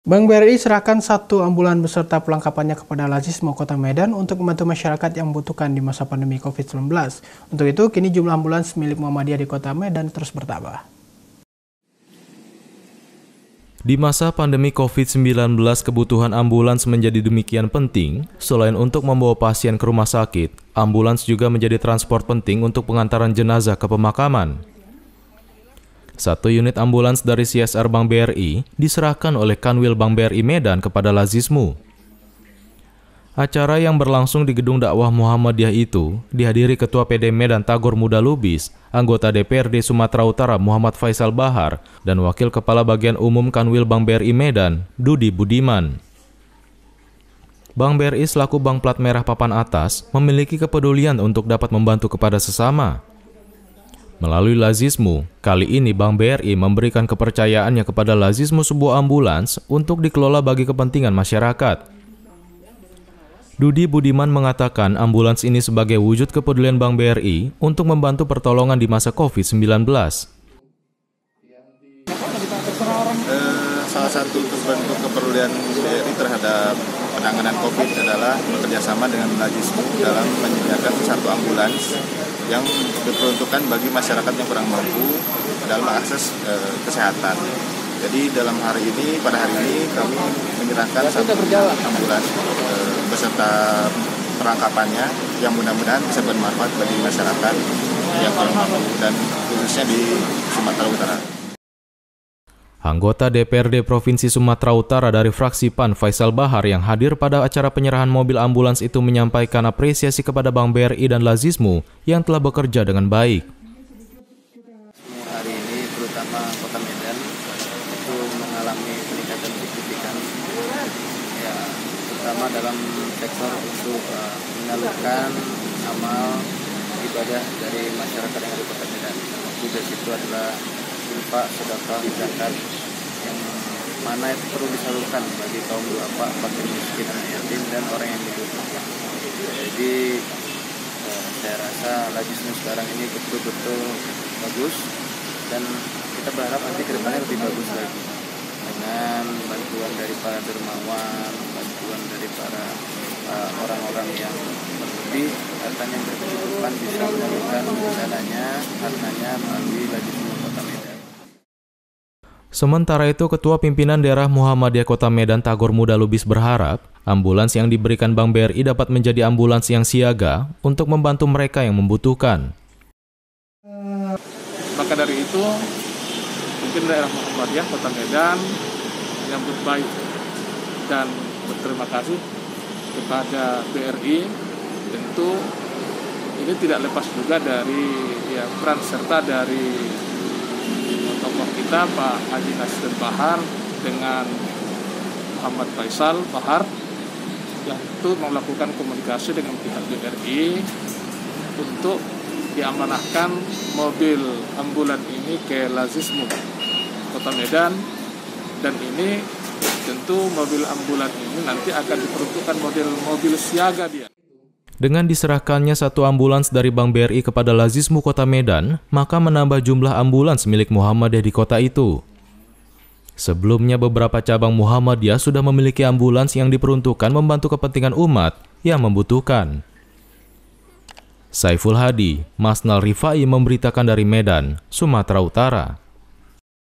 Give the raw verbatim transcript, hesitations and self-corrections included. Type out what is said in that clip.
Bank B R I serahkan satu ambulan beserta perlengkapannya kepada Lazismo Kota Medan untuk membantu masyarakat yang membutuhkan di masa pandemi covid sembilan belas. Untuk itu, kini jumlah ambulans milik Muhammadiyah di Kota Medan terus bertambah. Di masa pandemi covid sembilan belas, kebutuhan ambulans menjadi demikian penting. Selain untuk membawa pasien ke rumah sakit, ambulans juga menjadi transport penting untuk pengantaran jenazah ke pemakaman. Satu unit ambulans dari C S R Bank B R I diserahkan oleh Kanwil Bank B R I Medan kepada Lazismo. Acara yang berlangsung di Gedung Dakwah Muhammadiyah itu dihadiri Ketua P D Medan Tagor Muda Lubis, anggota D P R D Sumatera Utara Muhammad Faisal Bahar, dan Wakil Kepala Bagian Umum Kanwil Bank B R I Medan, Dudi Budiman. Bank B R I selaku bank plat merah papan atas memiliki kepedulian untuk dapat membantu kepada sesama. Melalui Lazismo, kali ini Bank B R I memberikan kepercayaannya kepada Lazismo sebuah ambulans untuk dikelola bagi kepentingan masyarakat. Dudi Budiman mengatakan ambulans ini sebagai wujud kepedulian Bank B R I untuk membantu pertolongan di masa covid sembilan belas. Eh, salah satu bentuk kepedulian B R I terhadap penanganan COVID adalah bekerjasama dengan Lazismo dalam menyediakan satu ambulans yang diperuntukkan bagi masyarakat yang kurang mampu dalam akses e, kesehatan. Jadi dalam hari ini, pada hari ini kami menyerahkan satu ambulans e, beserta perlengkapannya yang mudah-mudahan bisa bermanfaat bagi masyarakat yang kurang mampu dan khususnya di Sumatera Utara. Anggota D P R D Provinsi Sumatera Utara dari fraksi P A N Faisal Bahar yang hadir pada acara penyerahan mobil ambulans itu menyampaikan apresiasi kepada Bank B R I dan Lazismo yang telah bekerja dengan baik. Hari ini terutama Kota Medan itu mengalami peningkatan signifikan, ya, terutama dalam sektor untuk uh, menyalurkan amal ibadah dari masyarakat yang ada di Kota Medan. Juga situ adalah infak, sedekah, zakat yang mana itu perlu disalurkan bagi kaum duafa, fakir miskin, anak yatim dan orang yang dibutuhkan. Jadi eh, saya rasa Lazismo sekarang ini betul-betul bagus dan kita berharap nanti ke depannya lebih bagus lagi dengan bantuan dari para dermawan, bantuan dari para uh, orang-orang yang berlebih hartanya yang berkecukupan bisa menyalurkan rencananya hartanya melalui Lazismo Kota Medan. Sementara itu, Ketua Pimpinan Daerah Muhammadiyah Kota Medan Tagor Muda Lubis berharap ambulans yang diberikan Bank B R I dapat menjadi ambulans yang siaga untuk membantu mereka yang membutuhkan. Maka dari itu, mungkin daerah Muhammadiyah Kota Medan menyambut baik dan berterima kasih kepada B R I. Tentu ini tidak lepas juga dari ya, peran serta dari tokoh kita Pak Haji Nasir Bahar dengan Muhammad Faisal Bahar yang itu melakukan komunikasi dengan pihak B R I untuk diamanahkan mobil ambulan ini ke Lazismo Kota Medan, dan ini tentu mobil ambulan ini nanti akan diperuntukkan model mobil siaga dia. Dengan diserahkannya satu ambulans dari Bank B R I kepada Lazismo Kota Medan, maka menambah jumlah ambulans milik Muhammadiyah di kota itu. Sebelumnya beberapa cabang Muhammadiyah sudah memiliki ambulans yang diperuntukkan membantu kepentingan umat yang membutuhkan. Saiful Hadi, Masnal Rifai memberitakan dari Medan, Sumatera Utara.